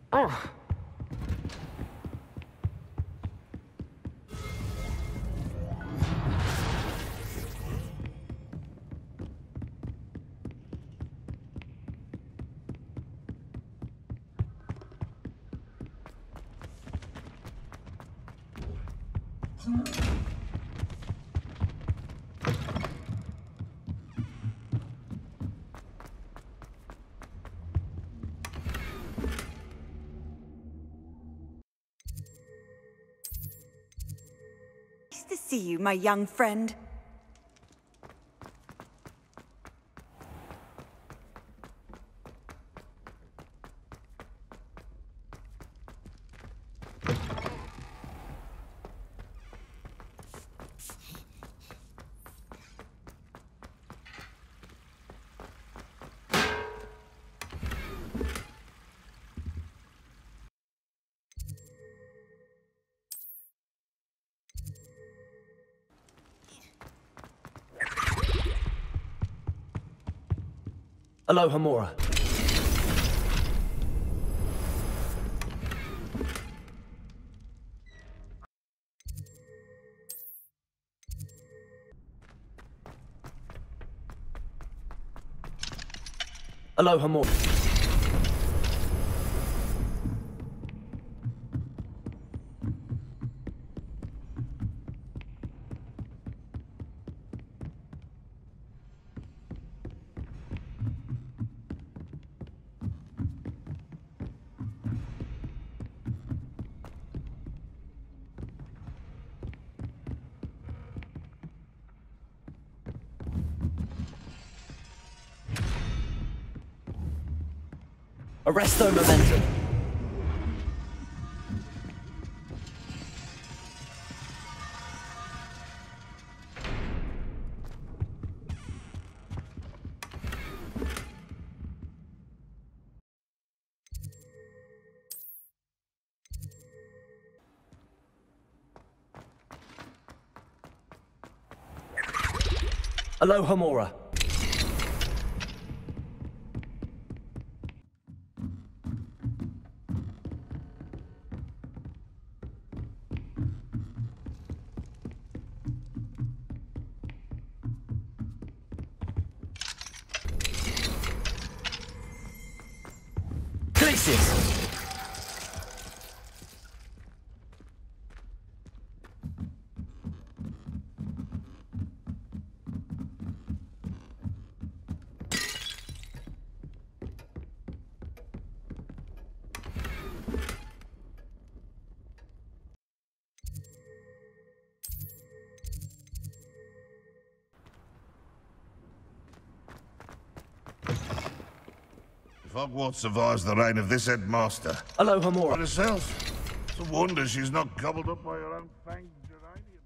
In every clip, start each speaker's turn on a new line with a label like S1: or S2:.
S1: Oh.
S2: Nice to see you, my young friend.
S1: Alohomora. Alohomora. Arresto momentum. Alohomora. Glacius.
S3: If Hogwarts survives the reign of this headmaster,
S1: Alohomora.
S3: what herself? It's a wonder she's not gobbled up by her own fanged geranium.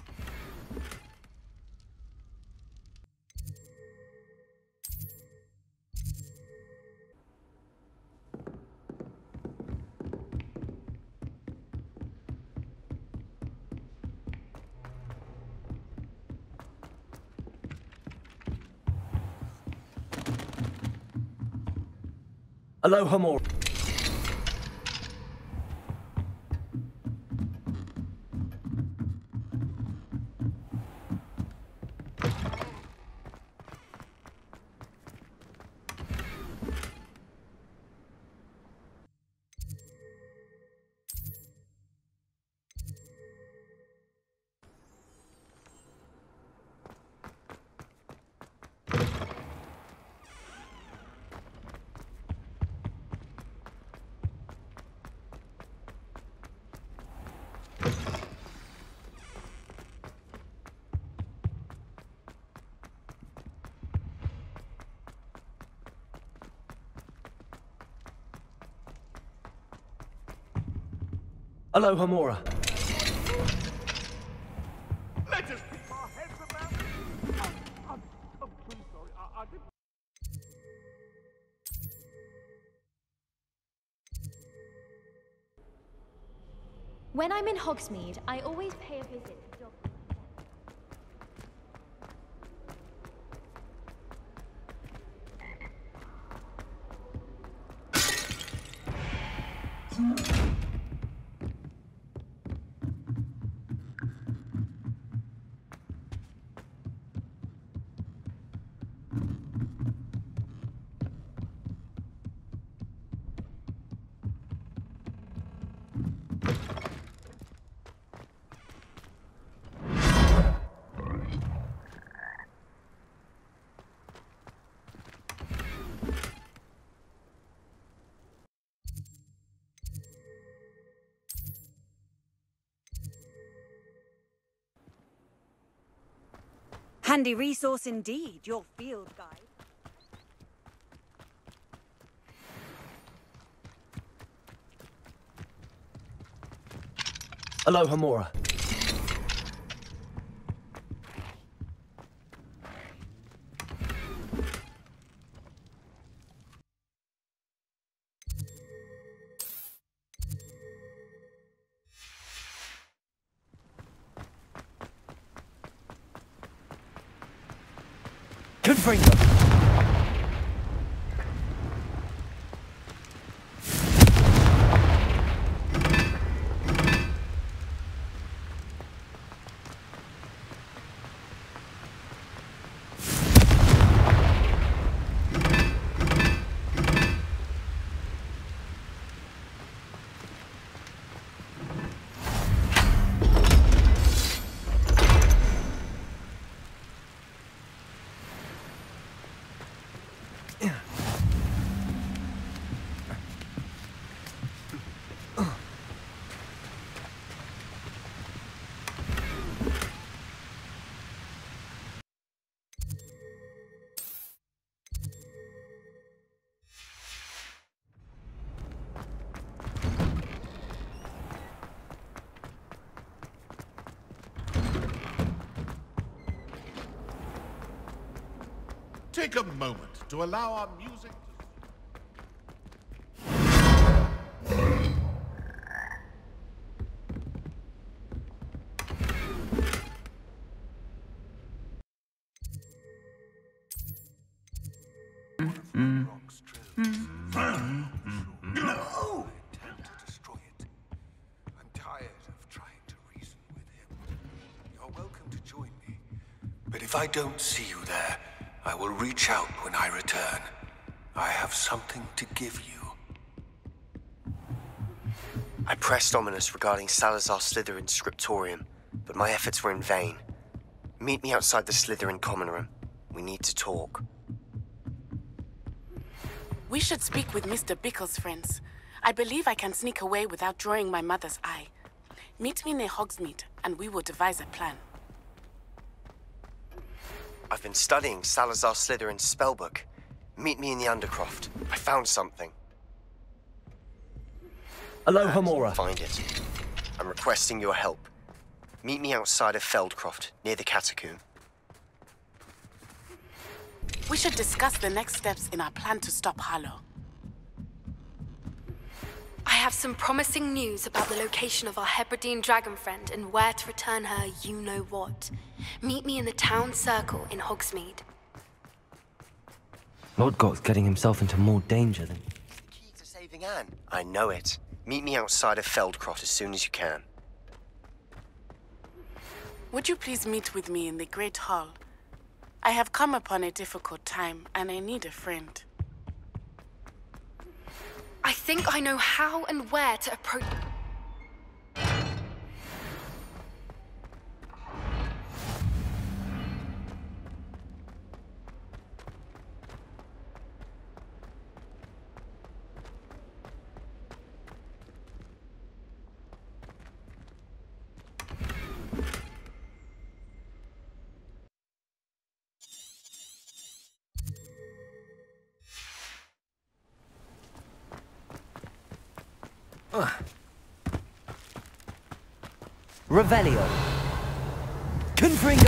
S1: Alohomora. Alohomora.
S3: Let us keep our heads about it. I'm truly sorry. I didn't...
S4: When I'm in Hogsmeade, I always pay a visit to Dr.
S2: Handy resource indeed, your field guide.
S1: Alohomora. Confringo.
S3: Take a moment to allow our music
S5: No! Attempt to destroy it. I'm tired of trying to reason with him. You're welcome to join me. But if I don't see you there, I will reach out when I return. I have something to give you.
S6: I pressed Ominous regarding Salazar Slytherin's scriptorium, but my efforts were in vain. Meet me outside the Slytherin common room. We need to talk.
S7: We should speak with Mr. Bickle's friends. I believe I can sneak away without drawing my mother's eye. Meet me near Hogsmeade, and we will devise a plan.
S6: I've been studying Salazar Slytherin's spellbook. Meet me in the Undercroft. I found something.
S1: Alohomora.
S6: Find it. I'm requesting your help. Meet me outside of Feldcroft, near the Catacomb.
S7: We should discuss the next steps in our plan to stop Harlow.
S4: I have some promising news about the location of our Hebridean dragon friend and where to return her you-know-what. Meet me in the town circle in Hogsmeade.
S1: Lord Goth's getting himself into more danger than...
S6: It's the key to saving Anne. I know it. Meet me outside of Feldcroft as soon as you can.
S7: Would you please meet with me in the Great Hall? I have come upon a difficult time, and I need a friend.
S4: I think I know how and where to approach...
S1: Revelio. Confringo.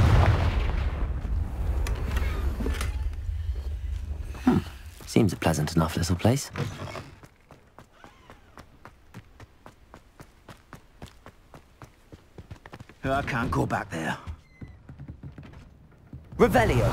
S1: Seems a pleasant enough little place.
S8: I can't go back there.
S1: Revelio.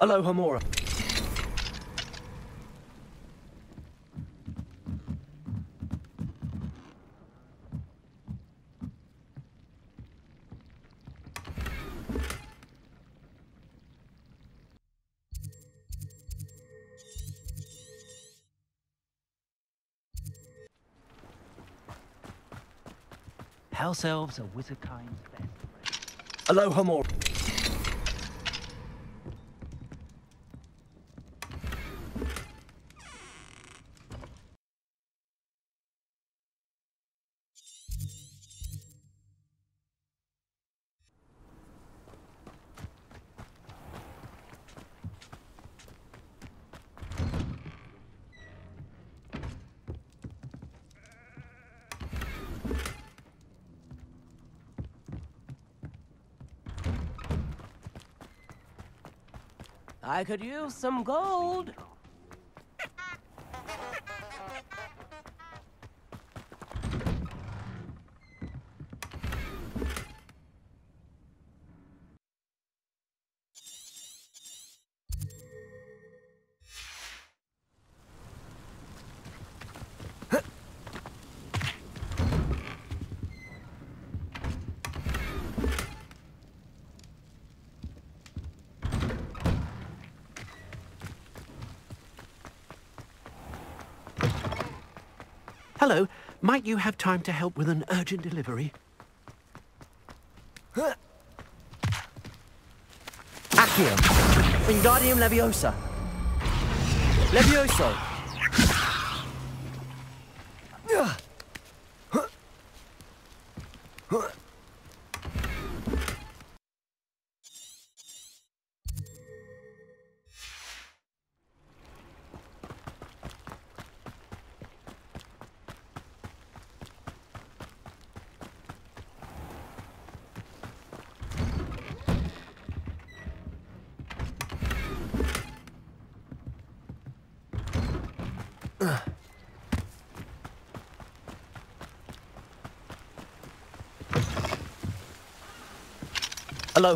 S1: Alohomora.
S8: House elves are Wizardkind's best.
S1: Alohomora.
S9: I could use some gold.
S10: Hello, might you have time to help with an urgent delivery?
S1: Accio. Wingardium Leviosa. Levioso. Hello.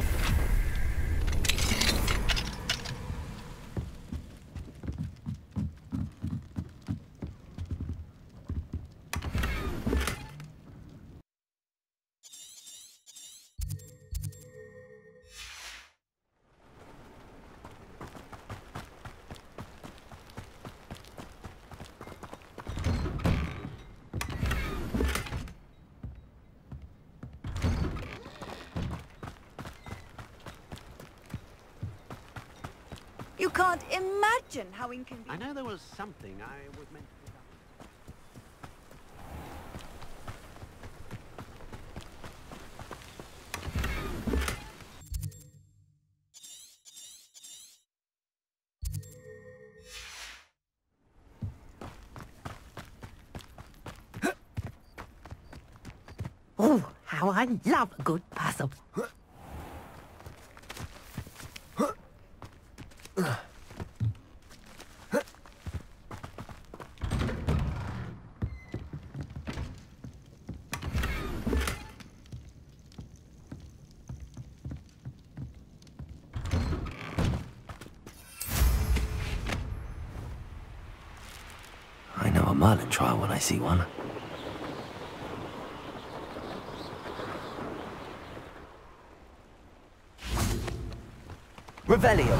S2: You can't imagine how
S10: I
S2: inconvenient.
S10: know there was something I was meant to pick up.
S9: Oh, how I love a good puzzle.
S1: I know a Merlin trial when I see one. Revelio.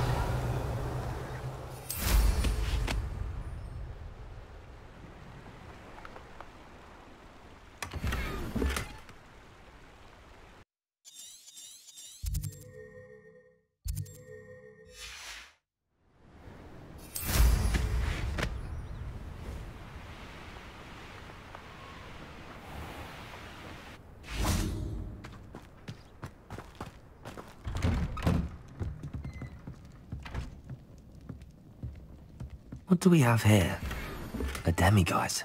S1: What do we have here? A demiguise.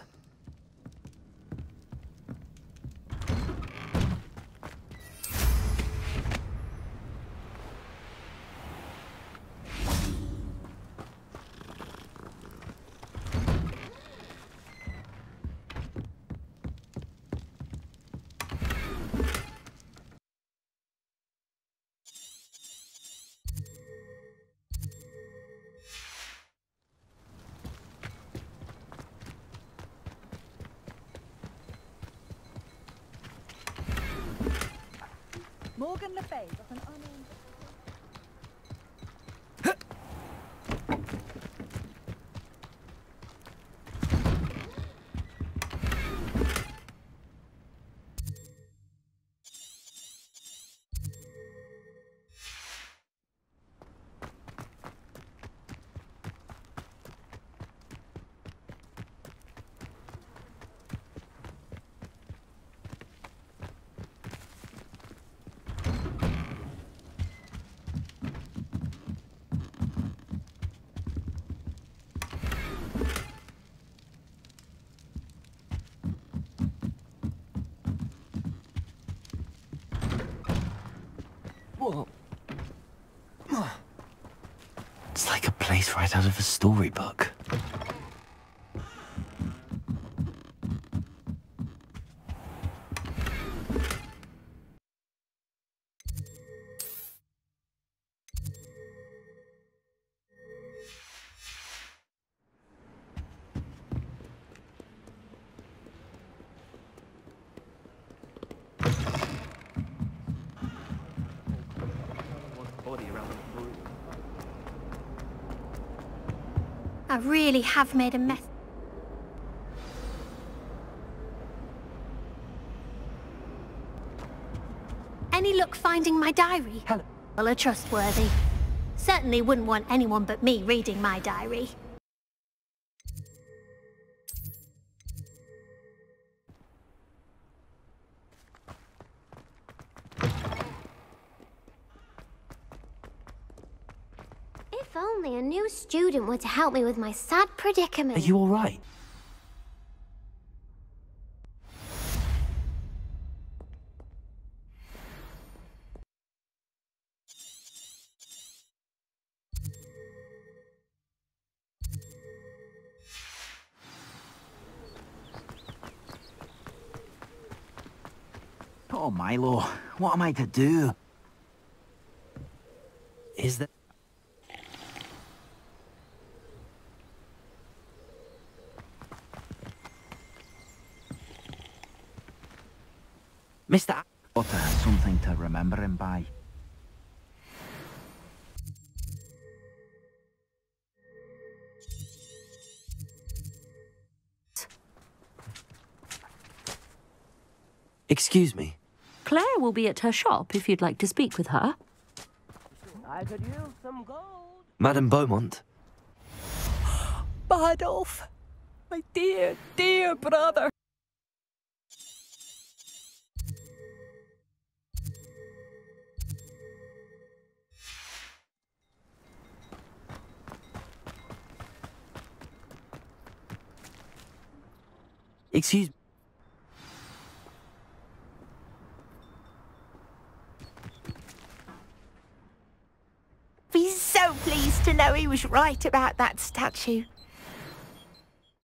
S2: Morgan Le Fay got an unnamed...
S1: Whoa. It's like a place right out of a storybook.
S11: I really have made a mess. Any luck finding my diary?
S1: Hello.
S11: Well, are trustworthy. Certainly wouldn't want anyone but me reading my diary.
S12: If only a new student were to help me with my sad predicament.
S1: Are you all right?
S8: Oh, Milo, what am I to do?
S1: Is there... Mr.
S8: Potter has something to remember him by.
S1: Excuse me.
S13: Claire will be at her shop if you'd like to speak with her.
S9: I could use some gold.
S1: Madame Beaumont.
S2: Bardolph! My dear, dear brother!
S1: Excuse me.
S9: Be so pleased to know he was right about that statue.